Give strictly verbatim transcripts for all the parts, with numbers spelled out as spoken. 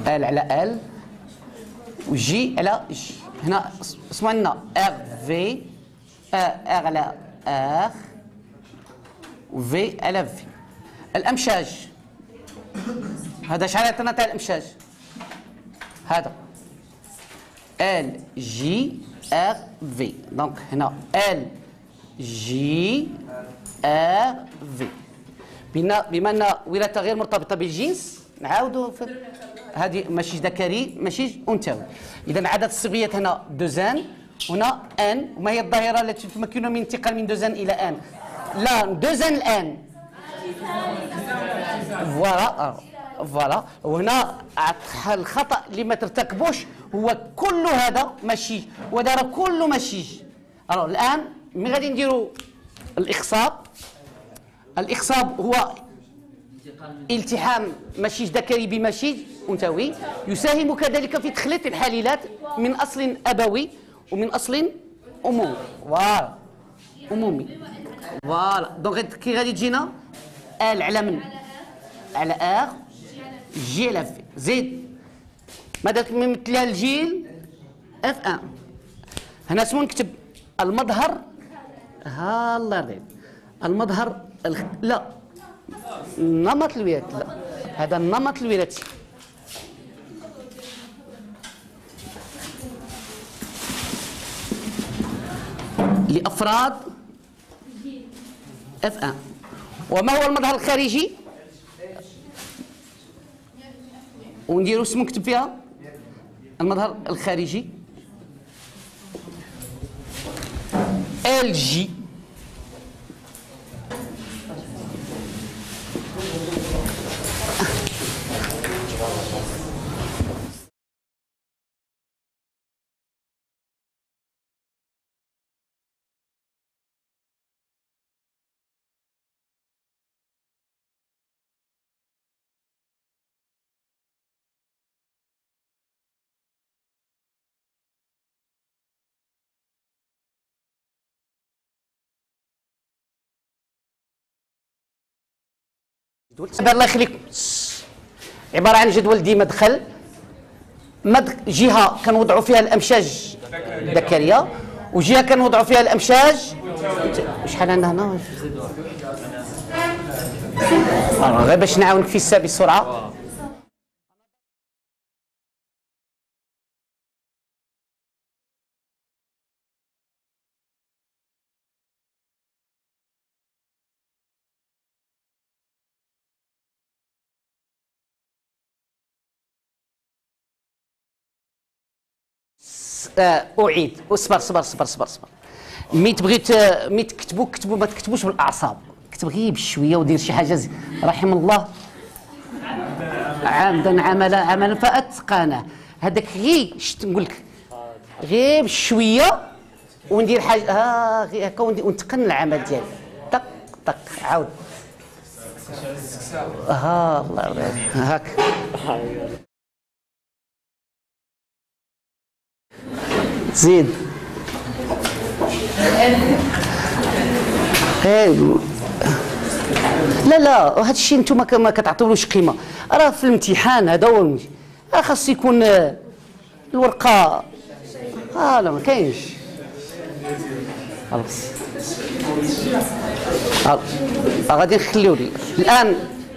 ال على ال وجي على جي. هنا اسمع لنا ار في ار على ار وفي على في. الامشاج هذا شحال عطينا تاع الامشاج؟ هذا ال جي ار في. دونك هنا ال جي ار في. بما بما ان ولاده غير مرتبطه بالجنس نعاودوا هذه ماشي ذكري ماشي انثوي. اذا عدد الصبغيات هنا دوزان، هنا ان. وما هي الظاهره التي تمكننا من الانتقال من دوزان الى ان؟ لا دوزان الان. فوالا فوالا. وهنا الخطا اللي ما ترتكبوش هو كل هذا ماشي وهذا راه كله ماشي. الو الان ملي غادي نديروا الاخصاب، الاخصاب هو التحام مشيج ذكري بمشيج انثوي، يساهم كذلك في تخليط الحليلات من اصل ابوي ومن اصل امومي. فوالا امومي. فوالا دونك كي غادي تجينا ال على من؟ على ار جي على في. زيد ماذا مثلها الجيل اف ان. هنا اسمو نكتب المظهر. ها الله يرضيك المظهر الخ... لا نمط الوراثي. لا هذا النمط الوراثي. لأفراد اف ان. وما هو المظهر الخارجي؟ ونديرو اسمو نكتب فيها المظهر الخارجي ال جي. الله يخليك عباره عن جدول ديما دخل مد جهه كنوضعوا فيها الامشاج الذكريه وجهه كنوضعوا فيها الامشاج. شحال عندنا هنا؟ غير باش نعاونك في الساب بسرعه. اعيد. اصبر صبر صبر صبر صبر. مي تبغي مي تكتبوا كتبوا ما تكتبوش بالاعصاب، كتب غير بشويه ودير شي حاجه زي رحم الله عمدا عمل عملا فاتقانه. هذاك غير شت نقول لك غير بشويه وندير حاجه ها غير هكا ونتقن العمل ديالي. طق طق عاود ها الله يرضيك هاك. زيد لا لا هذا الشيء انتم ما كتعطيولوش قيمه. راه في الامتحان هذا هو المشكل. راه خاص يكون الورقه اه لا ما كاينش. خلاص غادي نخليو لي الان.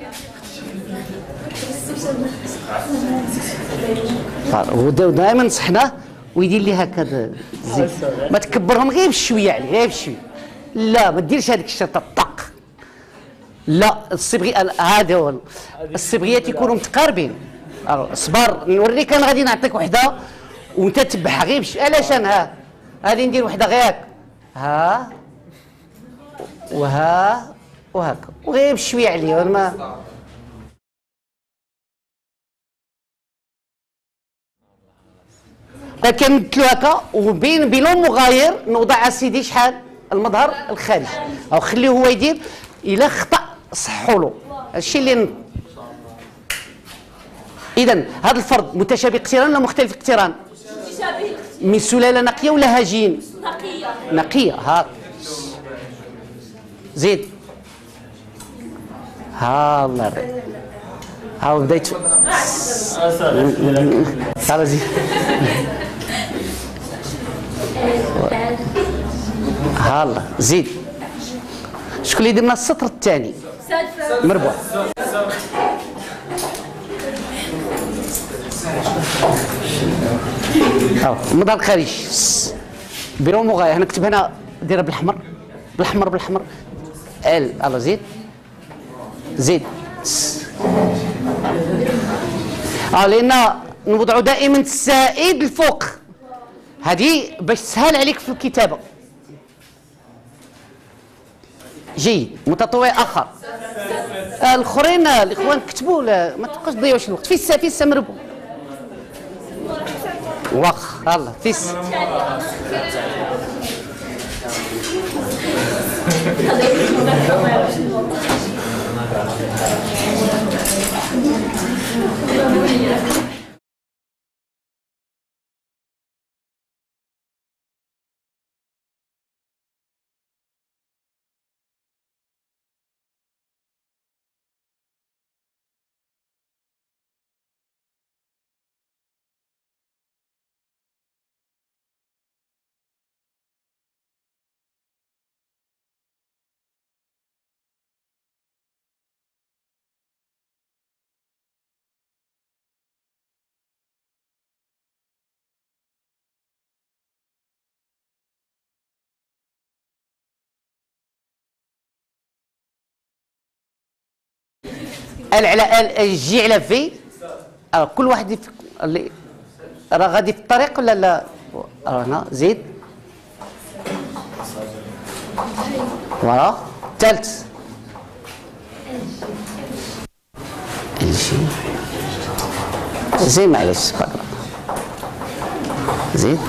ودائما نصحناه ويدير لي هكذا زين ما تكبرهم غير بشويه عليه غير بشويه. لا ما ديرش هذيك الشرطه طق. لا الصبغي هذا هو الصبغيات يكونوا متقاربين. اصبر نوريك انا غادي نعطيك وحده وانت تتبعها غير بشويه. علاش انا ها غادي ندير وحده غير ها وها وهكا وغير بشويه عليه ما كنمثلو هكا. وبين بلون مغاير نوضع اسيدي شحال المظهر الخارجي او خليه هو يدير. الا خطا صحوا له هادشي اللي. اذا هذا الفرد متشابه اقتران ولا مختلف اقتران؟ متشابه. من سلاله نقيه ولا هجين؟ نقيه. نقيه. ها زيد ها الله يرضيك ها بديت ها زيد هلا زيد. شكون اللي درنا السطر الثاني؟ مربوع. ها المظهر الخارجي بيرو مغاية. هنا نكتب هنا ديرها بالأحمر بالأحمر بالأحمر. ال يلا زيد زيد. اه لأن نوضعوا دائما السائد الفوق، هذه باش تسهل عليك في الكتابة. جيد. متطوع آخر. الآخرين الإخوان كتبوا، ما تبقاش تضيعوش الوقت. فيس فيس مربوع. واخ يلا فيس. ال على ال جي على في. كل واحد يفك... اللي راه غادي في الطريق ولا لا؟ هنا زيد. فوالا. الثالث الجي زي معليش زيد.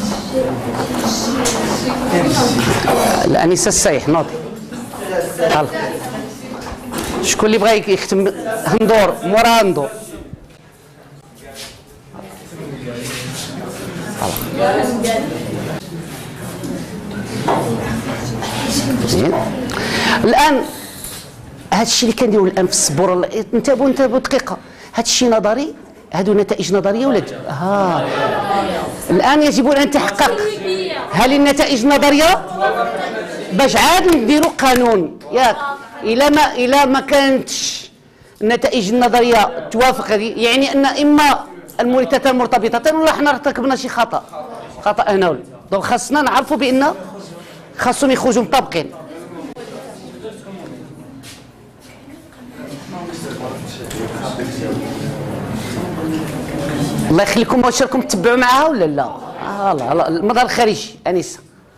الانسه السايح نوضي. يلا شكون اللي بغى يختم هندور مورا هندور؟ زين. الان هذا الشيء اللي كنديروا الان في السبوره، انتبهوا انتبهوا دقيقه، هذا الشيء نظري، هادو نتائج نظريه ولا ها. الان يجب ان نتحقق هل النتائج نظريه باش عاد نديروا قانون ياك. الى ما الى ما كانتش النتائج النظريه توافق هذه، يعني ان اما المورثتان مرتبطتان ولا حنا ارتكبنا شي خطا خطا هنا ولا. دونك خاصنا نعرفوا بان خاصهم يخرجوا مطابقين. الله يخليكم واش راكم تتبعوا معها ولا لا؟ اه لا المظهر الخارجي انسه.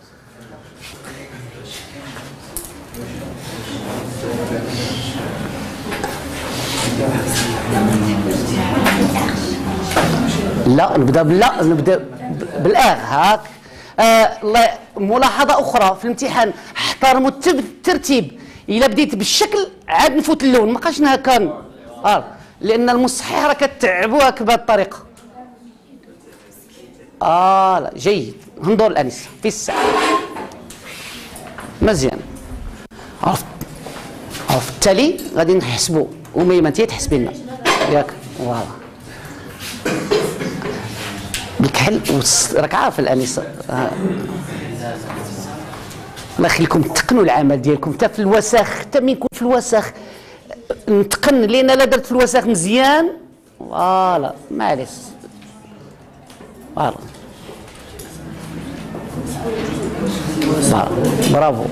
لا نبدا بلا نبدا بالآغ هاك. آه ملاحظة أخرى في الامتحان، احترموا الترتيب. إلا بديت بالشكل عاد نفوت اللون، ما بقاش هكا اه لأن المصحح راه كتعبوها بهذه الطريقة. اه لا جيد. هندور الأنسة في الساعة مزيان. عرفت عرفت التالي غادي نحسبوا أميمة انت تحسبي لنا ياك. فوالا بالكحل راك عارف الانسه. آه. الله يخليكم تقنوا العمل ديالكم حتى في الوساخ، حتى من يكون في الوساخ نتقن، لان لا درت في الوساخ مزيان فوالا معليش فوالا برافو.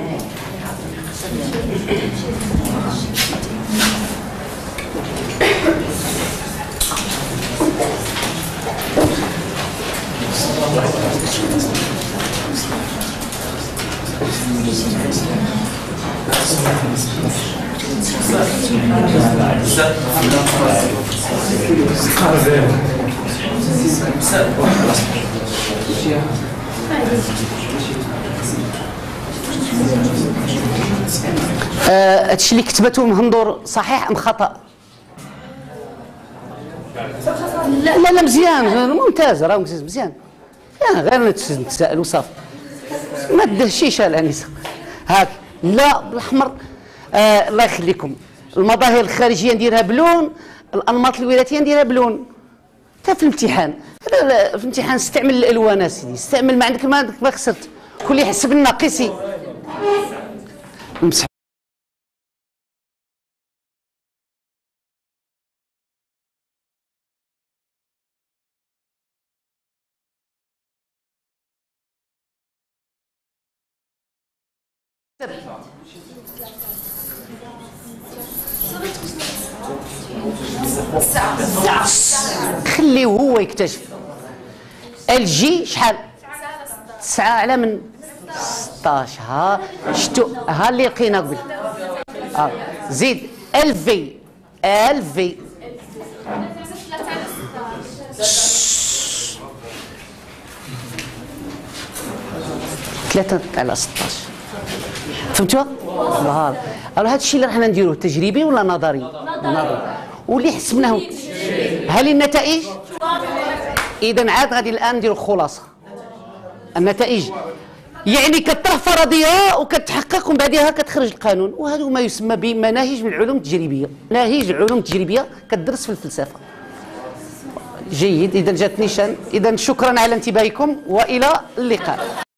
هادشي اللي كتبته مهندور صحيح ام خطأ؟ لا لا لا مزيان ممتاز راه مزيان. غير نتسائل وصافي ما تدهشيش الانسه هاك. لا بالاحمر. آه الله يخليكم. المظاهر الخارجيه نديرها بلون، الانماط الوراثيه نديرها بلون. حتى في الامتحان، في الامتحان استعمل الالوان اسيدي، استعمل ما عندك ما عندك ما خسرت، كل يحسب لنا قيسي. خليه هو يكتشف. الجي شحال؟ تسعة على من ستطاش. ها شتو ها اللي لقينا قبل. اه زيد الفي الفي ثلاثة على ستطاش. فهمتوها؟ فوالا. راه هذا الشيء اللي راحنا نديروه تجريبي ولا نظري؟ نظري. واللي حسبناه هل النتائج؟ اذا عاد غادي الان نديروا خلاصه. النتائج يعني كطرح فرضيه وكتحقق ومن بعدها كتخرج القانون، وهذا ما يسمى بمناهج من العلوم التجريبيه. مناهج العلوم التجريبيه كتدرس في الفلسفه. جيد، اذا جات نيشان. اذا شكرا على انتباهكم والى اللقاء.